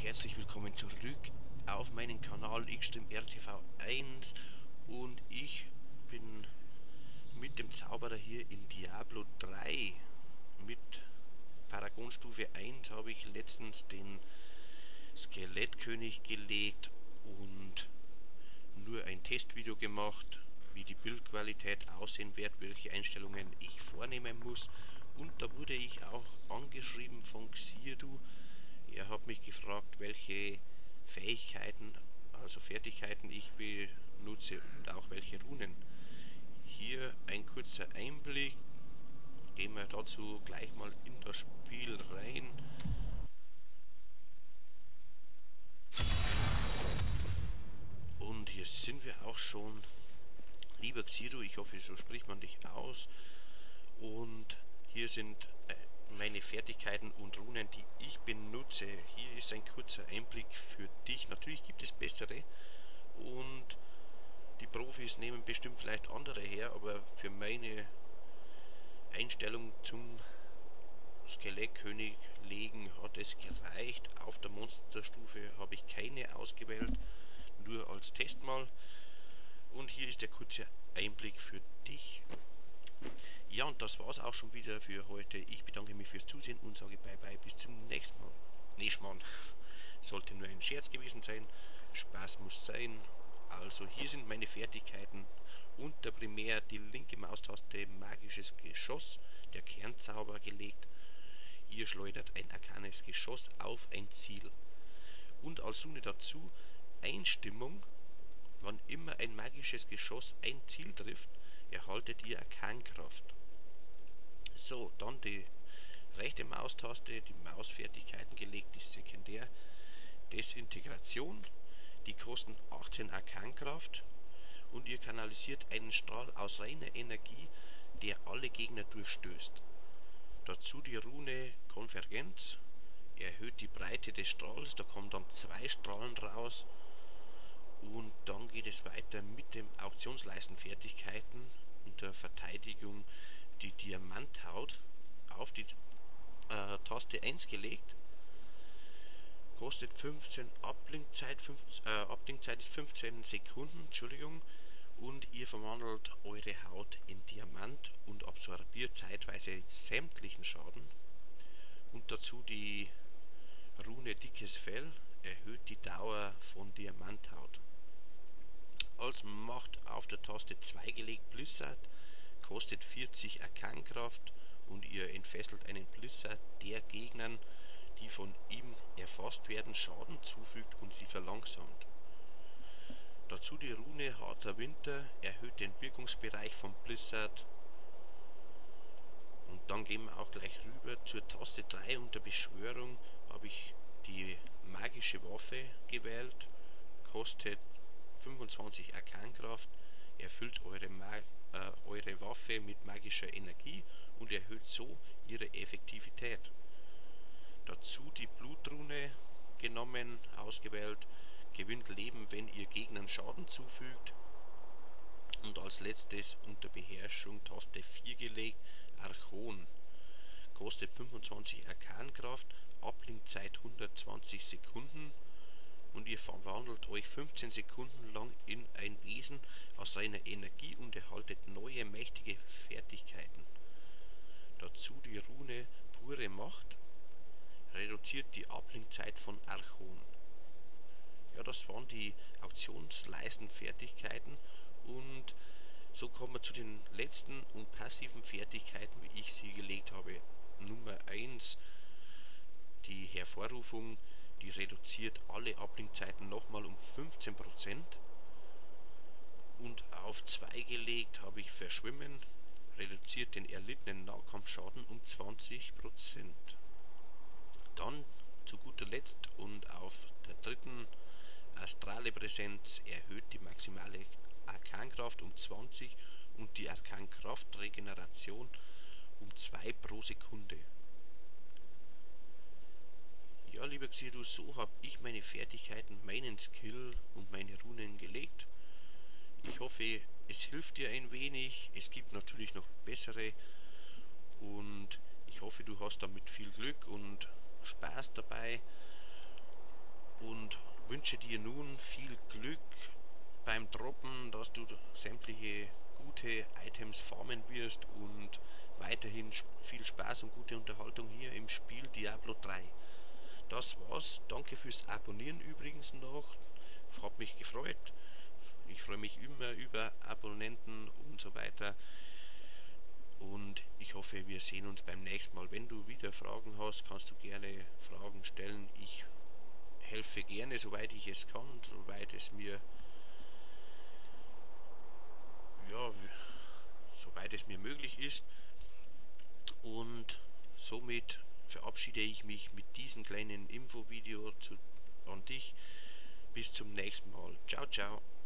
herzlich willkommen zurück auf meinen Kanal XtremRTV1 und ich bin mit dem Zauberer hier in Diablo 3. Mit Paragon Stufe 1 habe ich letztens den Skelettkönig gelegt und nur ein Testvideo gemacht, wie die Bildqualität aussehen wird, welche Einstellungen ich vornehmen muss. Und da wurde ich auch angeschrieben von Xirdu. Er hat mich gefragt, welche Fähigkeiten, also Fertigkeiten ich benutze und auch welche Runen. Hier ein kurzer Einblick. Gehen wir dazu gleich mal in das Spiel rein. Und hier sind wir auch schon. Lieber Xirdu, ich hoffe, so spricht man dich aus. Und hier sind meine Fertigkeiten und Runen, die ich benutze. Hier ist ein kurzer Einblick für dich. Natürlich gibt es bessere und die Profis nehmen bestimmt vielleicht andere her, aber für meine Einstellung zum Skelettkönig legen hat es gereicht. Auf der Monsterstufe habe ich keine ausgewählt, nur als Test mal. Und hier ist der kurze Einblick für dich. Ja, und das war's auch schon wieder für heute. Ich bedanke mich fürs Zusehen und sage bye bye, bis zum nächsten Mal. Nee, Schmarrn. Sollte nur ein Scherz gewesen sein. Spaß muss sein. Also hier sind meine Fertigkeiten. Unter Primär die linke Maustaste magisches Geschoss, der Kernzauber gelegt. Ihr schleudert ein arkanes Geschoss auf ein Ziel. Und als Rune dazu Einstimmung. Wann immer ein magisches Geschoss ein Ziel trifft, erhaltet ihr Arkankraft. So, dann die rechte Maustaste, die Mausfertigkeiten gelegt, ist sekundär. Desintegration, die kosten 18 Arkankraft und ihr kanalisiert einen Strahl aus reiner Energie, der alle Gegner durchstößt. Dazu die Rune Konvergenz, erhöht die Breite des Strahls, da kommen dann 2 Strahlen raus. Und dann geht es weiter mit den Auktionsleistenfertigkeiten unter Verteidigung. Die Diamanthaut auf die Taste 1 gelegt, kostet 15 Abblinkzeit, Abblinkzeit ist 15 Sekunden, Entschuldigung, und ihr verwandelt eure Haut in Diamant und absorbiert zeitweise sämtlichen Schaden. Und dazu die Rune Dickes Fell, erhöht die Dauer von Diamanthaut. Als Macht auf der Taste 2 gelegt Blizzard, kostet 40 Arkankraft und ihr entfesselt einen Blizzard, der Gegnern, die von ihm erfasst werden, Schaden zufügt und sie verlangsamt. Dazu die Rune Harter Winter, erhöht den Wirkungsbereich von Blizzard. Und dann gehen wir auch gleich rüber zur Taste 3 unter Beschwörung, habe ich die magische Waffe gewählt, kostet 25 Arkankraft, erfüllt eure Waffe mit magischer Energie und erhöht so ihre Effektivität. Dazu die Blutrune genommen, ausgewählt, gewinnt Leben, wenn ihr Gegnern Schaden zufügt. Und als letztes unter Beherrschung Taste 4 gelegt, Archon, kostet 25 Arkankraft, Abblinkzeit 120 Sekunden. Und ihr verwandelt euch 15 Sekunden lang in ein Wesen aus reiner Energie und erhaltet neue mächtige Fertigkeiten. Dazu die Rune Pure Macht, reduziert die Abblinkzeit von Archon. Ja, das waren die Auktionsleistenfertigkeiten und so kommen wir zu den letzten und passiven Fertigkeiten, wie ich sie gelegt habe. Nummer 1, die Hervorrufung. Die reduziert alle Abblinkzeiten nochmal um 15%. Und auf 2 gelegt habe ich Verschwimmen, reduziert den erlittenen Nahkampfschaden um 20%. Dann zu guter Letzt und auf der dritten Astrale Präsenz, erhöht die maximale Arkankraft um 20 und die Arkankraftregeneration um 2 pro Sekunde. Ja, lieber Xirdu, so habe ich meine Fertigkeiten, meinen Skill und meine Runen gelegt. Ich hoffe, es hilft dir ein wenig. Es gibt natürlich noch bessere und ich hoffe, du hast damit viel Glück und Spaß dabei. wünsche dir nun viel Glück beim Droppen, dass du sämtliche gute Items farmen wirst und weiterhin viel Spaß und gute Unterhaltung hier im Spiel Diablo 3. Das war's. Danke fürs Abonnieren übrigens noch. Hat mich gefreut. Ich freue mich immer über Abonnenten und so weiter. Und ich hoffe, wir sehen uns beim nächsten Mal. Wenn du wieder Fragen hast, kannst du gerne Fragen stellen. Ich helfe gerne, soweit ich es kann, soweit es mir ja, soweit es mir möglich ist. Und somit verabschiede ich mich mit diesem kleinen Infovideo an dich. Bis zum nächsten Mal. Ciao, ciao.